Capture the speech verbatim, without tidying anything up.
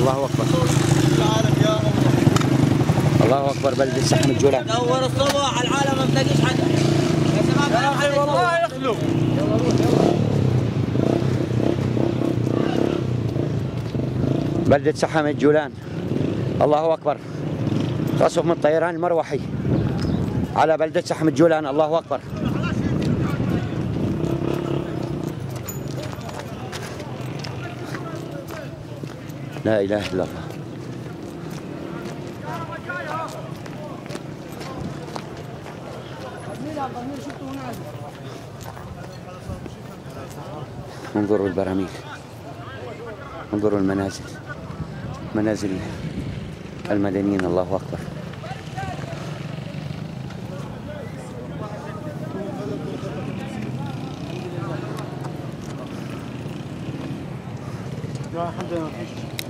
الله أكبر. الله أكبر. بلدة سحم الجولان. دور الصبح على العالم ما بتلاقيش حدا يا شباب. يا أخي والله يخلو. يلا روح يلا. بلدة سحم الجولان. الله أكبر. قصف من طيران المروحي على بلدة سحم الجولان. الله أكبر. لا إله إلا الله. انظروا البراميل، انظروا المنازل، منازل المدنيين. الله أكبر. الحمد لله.